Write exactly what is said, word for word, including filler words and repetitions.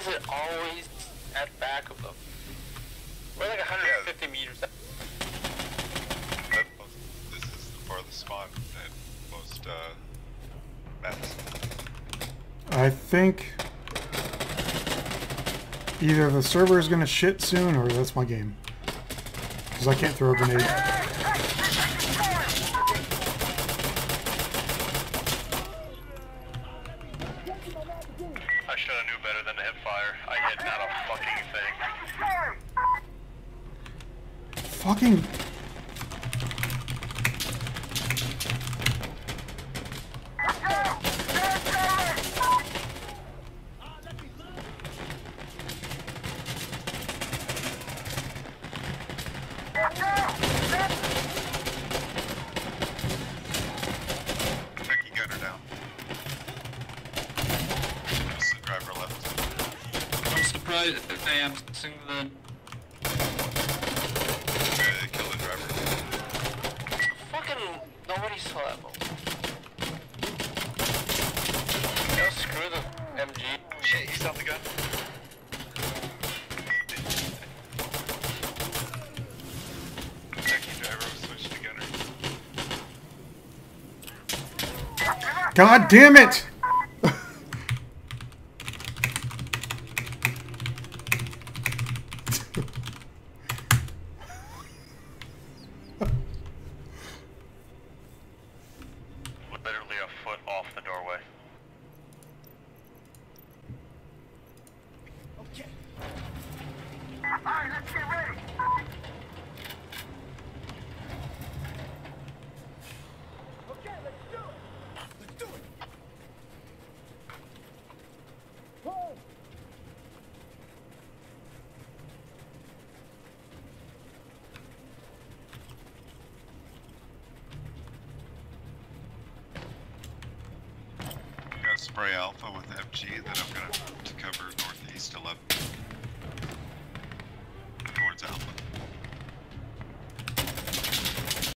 is it always at the back of them? We're like one hundred fifty yeah. meters out. This is the farthest spawn at most uh, maps. I think either the server is gonna shit soon or that's my game. Because I can't throw a grenade. I should have knew better than to hit fire. I hit not a fucking thing. Fucking... If I am sing the okay, kill the driver. fucking nobody saw that moment. No, screw the M G. Shit, he's on the gun. Techie driver was switched to gunner. God damn it! Literally a foot off the doorway. Okay. Alright, let's get ready. Okay, let's do it. Let's do it. Whoa. Spray alpha with F G, then I'm gonna